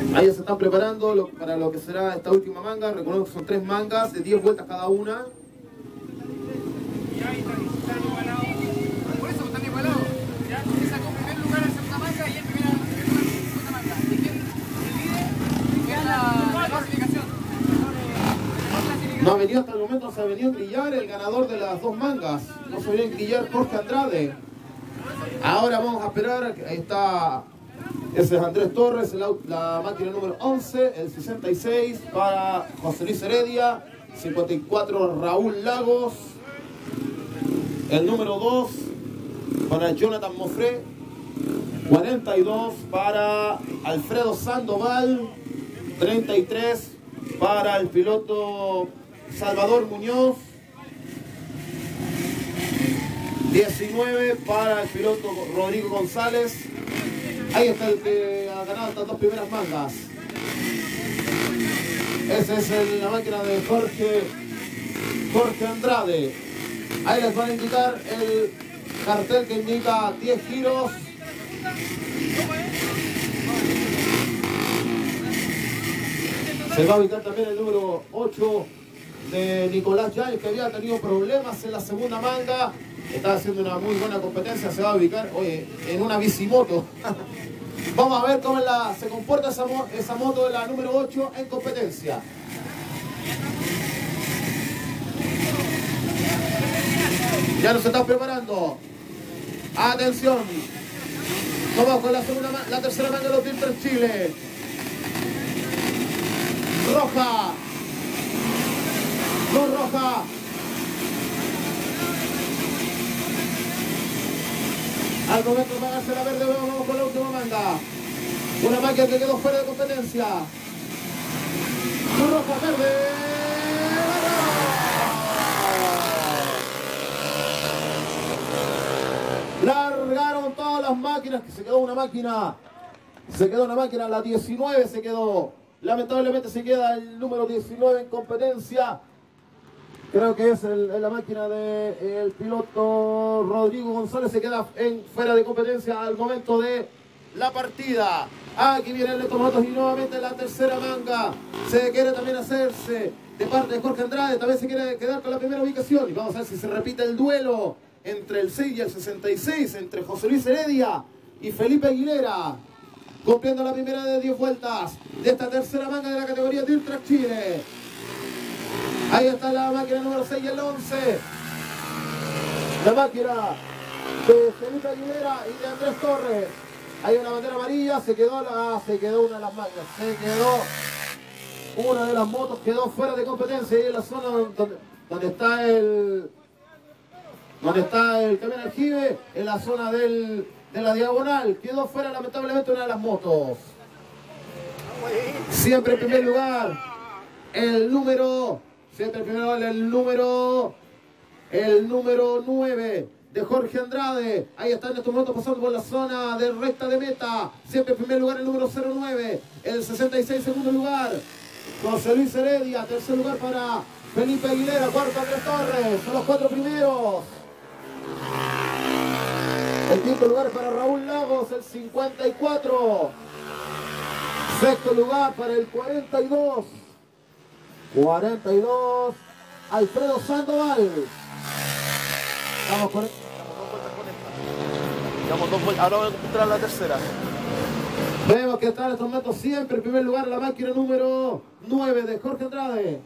Ahí se están preparando para lo que será esta última manga. Recuerden que son 3 mangas de 10 vueltas cada una. Por eso están igualados. Ya empieza con primer lugar en segunda manga y el primera segunda manga. Y quien divide es la clasificación. No ha venido hasta el momento, no se ha venido a grillar el ganador de las 2 mangas. No se ha venido a grillar Jorge Andrade. Ahora vamos a esperar. Ahí está. Ese es Andrés Torres, la máquina número 11, el 66 para José Luis Heredia, 54 Raúl Lagos, el número 2 para Jonathan Mofré, 42 para Alfredo Sandoval, 33 para el piloto Salvador Muñoz, 19 para el piloto Rodrigo González. Ahí está el que ha ganado estas 2 primeras mangas. Esa es la máquina de Jorge Andrade. Ahí les van a indicar el cartel que indica 10 giros. Se va a ubicar también el número 8 de Nicolás Yáñez, que había tenido problemas en la segunda manga. Está haciendo una muy buena competencia. Se va a ubicar, oye, en una bicimoto. Vamos a ver cómo se comporta esa moto de la número 8 en competencia. Ya nos estamos preparando. Atención. Vamos con la tercera manga de los Dirttrack Chile. Roja. Luz roja. Al momento de pagarse la verde, vamos con la última manga. Una máquina que quedó fuera de competencia. Roja, verde. Largaron todas las máquinas, que se quedó una máquina. La 19 se quedó. Lamentablemente se queda el número 19 en competencia. Creo que es la máquina del piloto Rodrigo González. Se queda fuera de competencia al momento de la partida. Aquí viene el Motos y nuevamente la tercera manga. Se quiere también hacerse de parte de Jorge Andrade. También se quiere quedar con la primera ubicación. Y vamos a ver si se repite el duelo entre el 6 y el 66. Entre José Luis Heredia y Felipe Aguilera. Cumpliendo la primera de 10 vueltas de esta tercera manga de la categoría Dirttrack Chile. Ahí está la máquina número 6 y el 11. La máquina de Felipe Aguilera y de Andrés Torres. Hay una bandera amarilla, se quedó una de las máquinas. Se quedó una de las motos, quedó fuera de competencia. Y en la zona donde está el camión aljibe, en la zona de la diagonal. Quedó fuera lamentablemente una de las motos. Siempre en primer lugar, el número 9 de Jorge Andrade. Ahí está en estos momentos pasando por la zona de recta de meta. Siempre en primer lugar el número 09. El 66 segundo lugar José Luis Heredia. Tercer lugar para Felipe Aguilera. Cuarto Andrés Torres. Son los 4 primeros. El quinto lugar para Raúl Lagos. El 54. Sexto lugar para el 42. Alfredo Sandoval. Vamos con dos vueltas. Ahora vamos a encontrar la tercera. Vemos que está en estos momentos siempre en primer lugar la máquina número 9 de Jorge Andrade.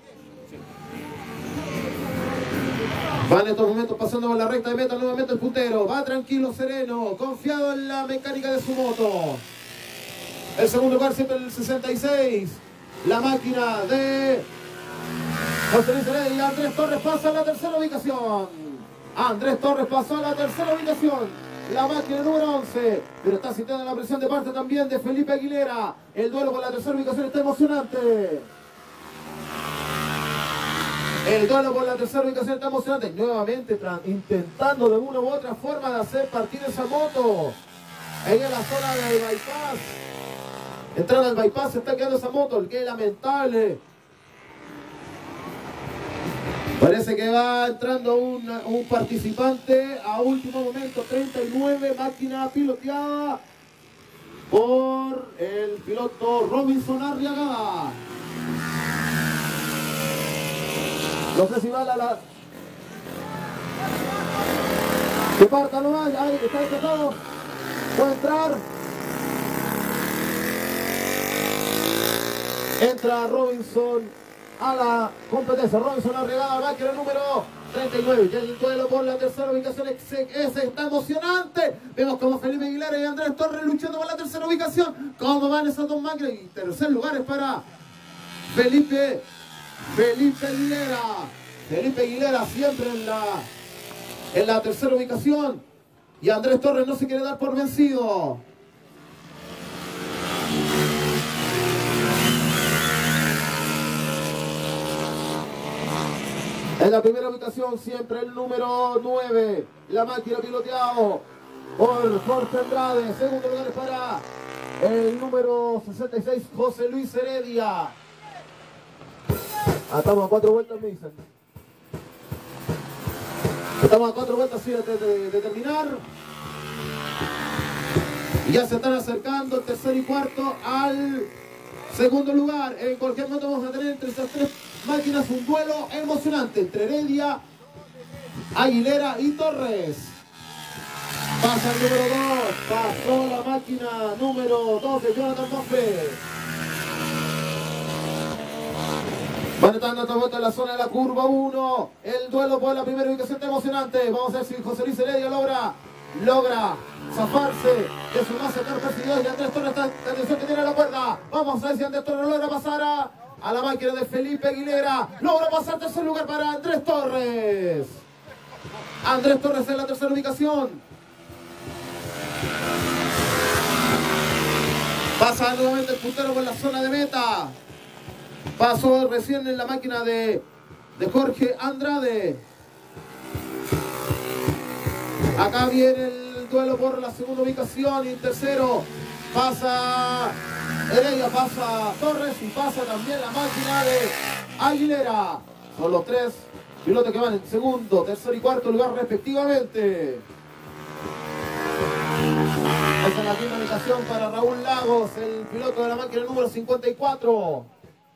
Va en estos momentos pasando por la recta de meta nuevamente el puntero. Va tranquilo, sereno, confiado en la mecánica de su moto. El segundo lugar siempre el 66. La máquina de José Luis Heredia y Andrés Torres pasa a la tercera ubicación. Andrés Torres pasó a la tercera ubicación. La máquina número 11. Pero está sintiendo la presión de parte también de Felipe Aguilera. El duelo por la tercera ubicación está emocionante. El duelo por la tercera ubicación está emocionante. Nuevamente intentando de una u otra forma de hacer partir esa moto. Ahí en la zona del bypass. Entrando al bypass se está quedando esa moto. Qué lamentable. Parece que va entrando un participante a último momento. 39, máquina piloteada por el piloto Robinson Arriagada. No sé si va la... Que parta nomás, ahí está despejado. Puede entrar. Entra Robinson a la competencia. Robinson Arriagada, máquina número 39. Ya el duelo por la tercera ubicación. Ese está emocionante. Vemos como Felipe Aguilera y Andrés Torres luchando por la tercera ubicación. ¿Cómo van esas dos máquinas? Y tercer lugar es para Felipe Aguilera. Felipe Aguilera siempre en la tercera ubicación. Y Andrés Torres no se quiere dar por vencido. En la primera ubicación siempre el número 9. La máquina piloteado por Jorge Andrade. Segundo lugar es para el número 66, José Luis Heredia. Estamos a 4 vueltas, me dicen. Estamos a 4 vueltas sí, de terminar. Y ya se están acercando el tercer y cuarto al segundo lugar. En cualquier momento vamos a tener entre estas tres máquinas un duelo emocionante entre Heredia, Aguilera y Torres. Pasa el número 2. Pasó la máquina número 2 de Jonathan Mofre. Van entrando esta vuelta en la zona de la curva 1. El duelo por la primera ubicación está emocionante. Vamos a ver si José Luis Heredia logra zafarse de su más cercano perseguidor. Y Andrés Torres está en atención que tiene la cuerda. Vamos a ver si Andrés Torres logra pasar a la máquina de Felipe Aguilera. Logra pasar tercer lugar para Andrés Torres. Andrés Torres en la tercera ubicación. Pasa nuevamente el puntero por la zona de meta. Pasó recién en la máquina de Jorge Andrade. Acá viene el duelo por la segunda ubicación y el tercero pasa Heredia, pasa Torres y pasa también la máquina de Aguilera. Son los tres pilotos que van en segundo, tercer y cuarto lugar respectivamente. Esa es la quinta ubicación para Raúl Lagos, el piloto de la máquina número 54.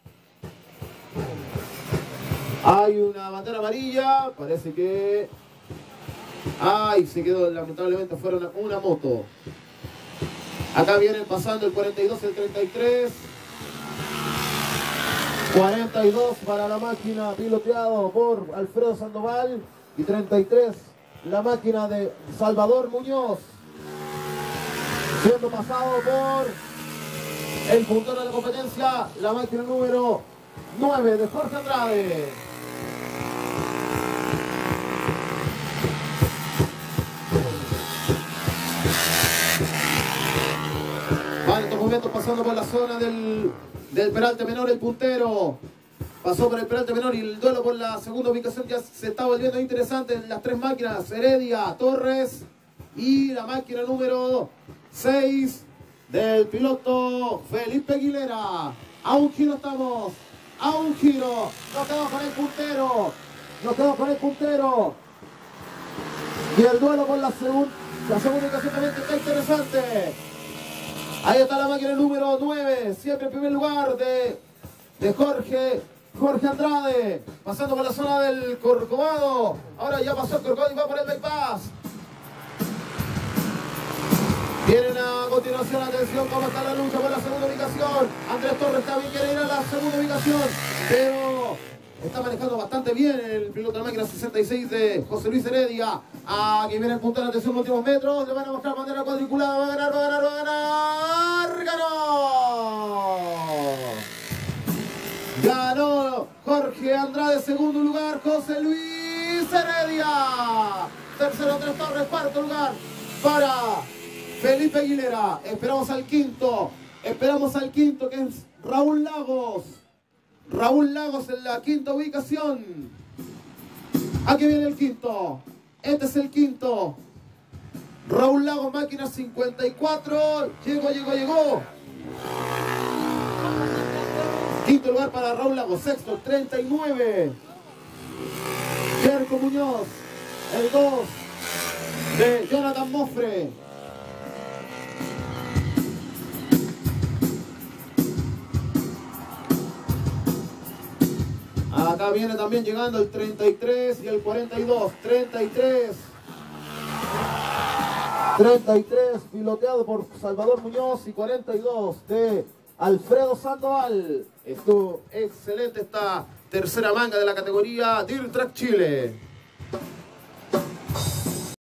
Hay una bandera amarilla, parece que... Ay, se quedó, lamentablemente fueron una moto. Acá vienen pasando el 42, el 33. 42 para la máquina piloteado por Alfredo Sandoval. Y 33 la máquina de Salvador Muñoz. Siendo pasado por el puntero de la competencia, la máquina número 9 de Jorge Andrade. Van estos momentos pasando por la zona del Peralte Menor, el puntero. Pasó por el Peralte Menor y el duelo por la segunda ubicación ya se está volviendo interesante en las tres máquinas. Heredia, Torres y la máquina número 6 del piloto Felipe Aguilera. A un giro estamos. A un giro. Nos quedamos con el puntero. Nos quedamos con el puntero. Y el duelo por la segunda ubicación también está interesante. Ahí está la máquina número 9, siempre en primer lugar de Jorge Andrade, pasando por la zona del Corcovado. Ahora ya pasó el Corcovado y va por el bypass. Vienen a continuación, atención, cómo está la lucha por la segunda ubicación. Andrés Torres también quiere ir a la segunda ubicación, pero está manejando bastante bien el piloto de la máquina 66 de José Luis Heredia. Aquí viene el puntero, atención, últimos metros. Le van a mostrar bandera cuadriculada. Va a ganar, va a ganar, va a ganar. ¡Ganó! Ganó Jorge Andrade, segundo lugar. José Luis Heredia. Tercero, Andrés Torres, cuarto lugar para Felipe Aguilera. Esperamos al quinto que es Raúl Lagos. Raúl Lagos en la quinta ubicación. Aquí viene el quinto. Este es el quinto. Raúl Lagos, máquina 54. Llegó. Quinto lugar para Raúl Lagos. Sexto, 39. Jerko Muñoz. El 2 de Jonathan Mofre. Acá viene también llegando el 33 y el 42. 33, piloteado por Salvador Muñoz, y 42 de Alfredo Sandoval. Estuvo excelente esta tercera manga de la categoría Dirt Track Chile.